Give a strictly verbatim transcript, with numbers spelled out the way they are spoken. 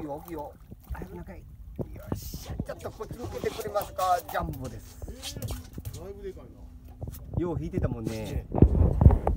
いよ大きいよ。早く中へ。よし、ちょっとこっち向けてくれますか。ジャンボです。 だいぶでかいな。 よう引いてたもんね。